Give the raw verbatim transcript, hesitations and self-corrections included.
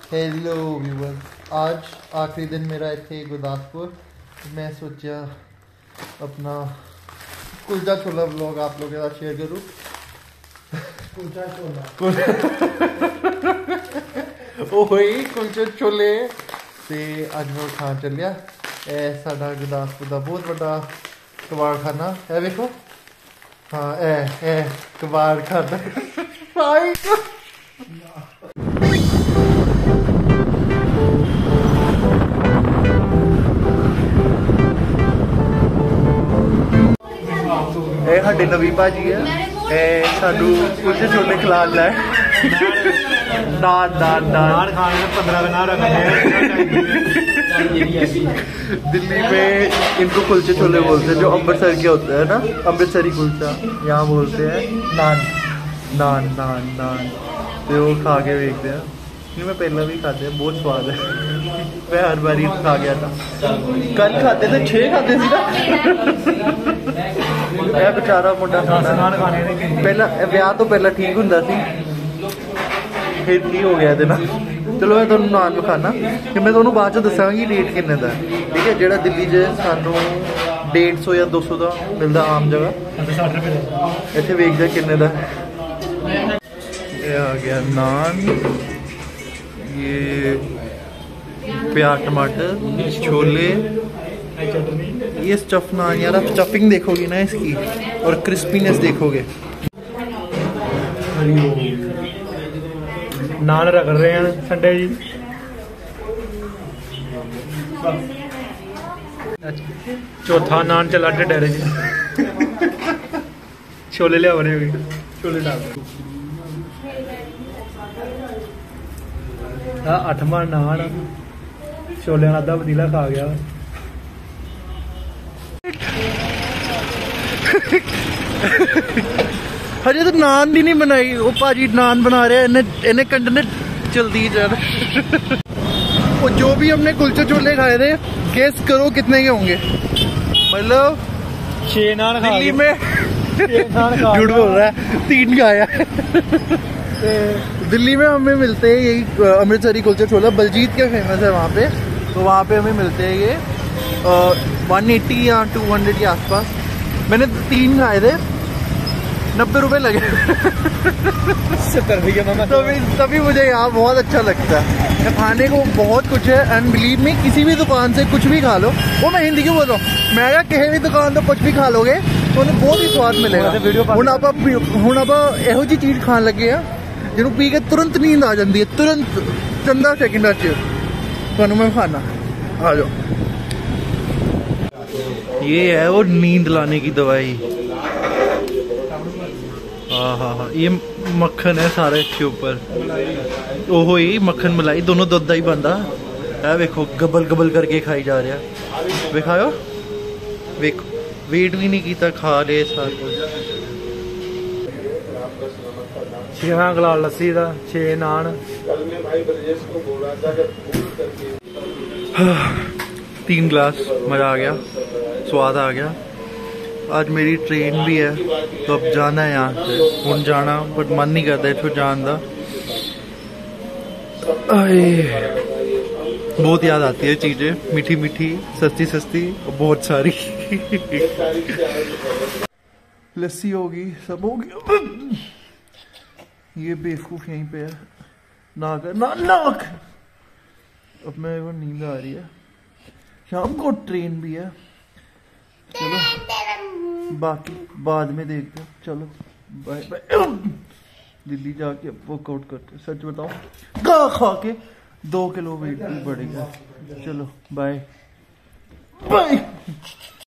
Hello viewers, आज आखिरी दिन मेरा इतने गुरदासपुर। मैं सोचा अपना कुलचा छोला व्लॉग आप लोगों के साथ शेयर करूँ। कुलचा छोला ओही कुलचे छोले ते अज मैं खान चलिया। ए साडा गुरदासपुर का बहुत बड़ा कबाड़ खाना है, देखो। हाँ ए ए कबाड़ खाना ਇਹ ਸਾਡੇ ਨਵੀਂ ਭਾਜੀ ਹੈ, ਇਹ ਸਾਨੂੰ ਕੁਲਚੇ छोले खिला ला है। नान नान नान खाने में पंद्रह बना रखा है। दिल्ली में इनको कुलचे छोले बोलते हैं, जो अमृतसर के होते हैं ना, अमृतसरी कुलचा यहाँ बोलते हैं। नान नान नान नान तो वो खा के देखते हैं। मैं पहले भी खाते हैं, बहुत स्वाद है। मैं हर बार ही खा गया था। कल खाते थे, छह खाते थे ना। मैं बेचारा मुंडा पहला ब्याह तो पहला ठीक हुंदा सी, फिर की हो गया ना। चलो मैं तुहानू नान विखाना कि मैं तुहानू बाद च दसांगी रेट किन्ने दा, ठीक है। जेड़ा दिल्ली च सानू डेढ़ सौ या दो सौ का मिलता आम जगह, इत्थे वेखदे किन्ने दा। ये आ गया नान, ये प्याज टमाटर छोले, ये स्टफ नान। यार आप स्टफिंग देखोगे ना इसकी और क्रिस्पीनेस देखोगे। नान रख रहे हैं संडे जी। चौथा नान चला डेरे जी। छोले लिया बने हुए, छोले डाल अठवां नान, छोले आधा पतीला खा गया। हजे तो नान भी नहीं बनाई, वो भाजी नान बना रहे हैं, इन्हें इन्हें कंडने जल्दी जा रहे। वो जो भी हमने कुलचे छोले खाए थे, गेस करो कितने के होंगे। मतलब छह नान दिल्ली में झूठ बोल रहा है, तीन खाया। दिल्ली में हमें मिलते हैं यही अमृतसरी कुलचे छोला, बलजीत के फेमस है वहाँ पे। तो वहाँ पे हमें मिलते हैं ये वन एट्टी या टू हंड्रेड के आसपास। मैंने तीन खाए थे, नब्बे रुपए लगे। सत्तर रुपये मामा। तभी तभी मुझे यहाँ बहुत अच्छा लगता है। खाने को बहुत कुछ है, एंड बिलीव में किसी भी दुकान से कुछ भी खा लो। वो मैं हिंदी क्यों बोल रहा हूँ, मैं अगर किसी भी दुकान तो कुछ भी खा लोगे तो उन्हें बहुत ही स्वाद मिलेगा। हुण आप हुण आप ਇਹੋ ਜਿਹੀ चीज़ खान लगे हैं ਜਿਹਨੂੰ पी के तुरंत नींद आ जाती है, तुरंत चंदा सेकंड च ਤੁਹਾਨੂੰ मैं खाना। आ जाओ। ये है वो नींद लाने की दवाई। हाँ हाँ हाँ, ये मक्खन है सारा इसके ऊपर। ओहो ही मक्खन मलाई दोनों दुध ही बनता है। वेखो गबल गबल करके खाई जा रहा। वेखायो वेखो, वेट भी नहीं किया, खा ले सारा कुछ। छेवां गलास लस्सी का, छे नान। तीन गिलास, मज़ा आ गया, स्वाद आ गया। आज मेरी ट्रेन भी है तो अब जाना है यहाँ से। हूँ जाना बट मन नहीं करता इथों जान का। बहुत याद आती है चीज़ें, मीठी मीठी, सस्ती सस्ती और बहुत सारी। लस्सी होगी, सब हो गया। ये बेवकूफ यहीं पे है, नाक है ना नाक। अब मेरे को नींद आ रही है, शाम को ट्रेन भी है। चलो बाकी बाद में देखते हैं। चलो बाय बाय। दिल्ली जाके वर्कआउट करते। सच बताओ खा खा के दो किलो वेट भी बढ़ गया। चलो बाय बाय।